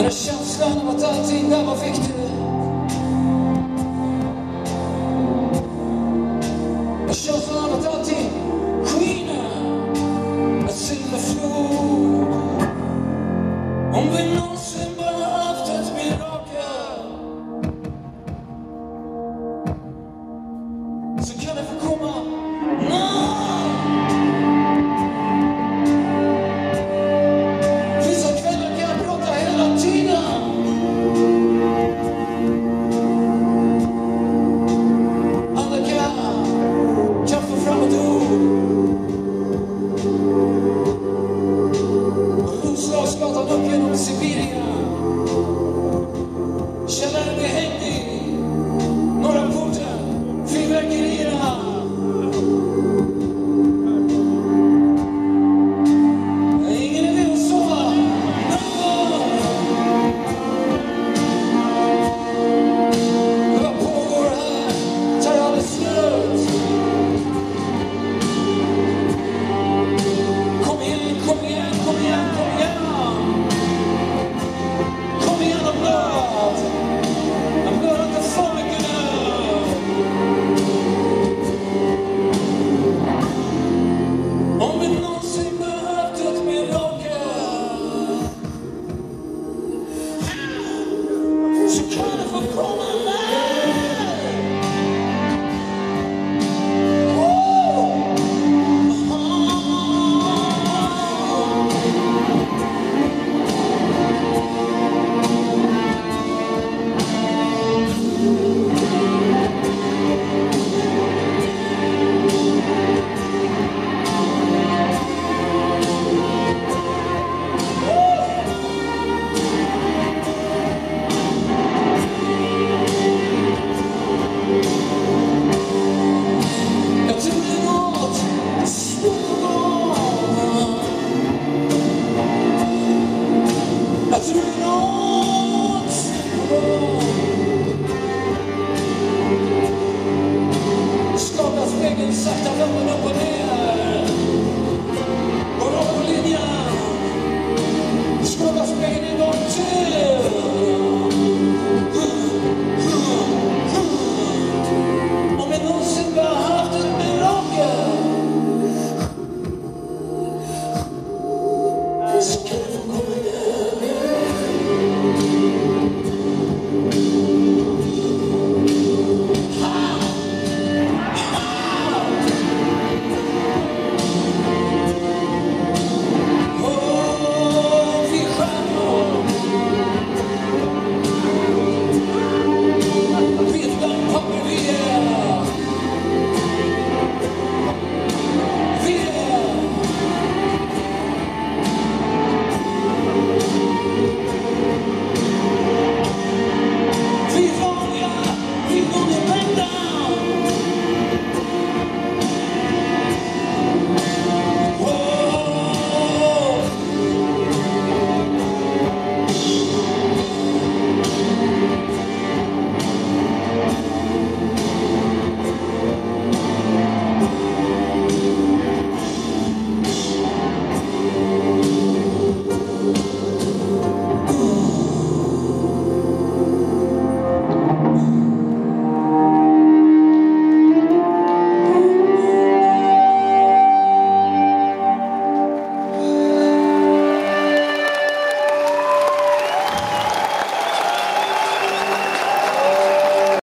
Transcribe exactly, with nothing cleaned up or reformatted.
hade känslan av att allting där var viktigt. Jag känslan av att allting skiner ett silverflod. Om vi någonsin bara haft ett mirakel, så kan det få komma. Vissa kvällar kan jag prata hela tiden. Andra kan kan få fram ett ord. Roslagsgatan upp genom Sibirien. Källaren är hängig. Norra porten, fyrverkerierna. Ingen idé att sova. Vad pågår här? Tar aldrig slut. Kom igen, kom igen, kom igen, kom igen. Kom igen och blöd. Jag blöd inte för mycket nu. Om vi någonsin behövt ett mirakel, så kan det få komma med. Jag tror det är något svårt. Jag tror det är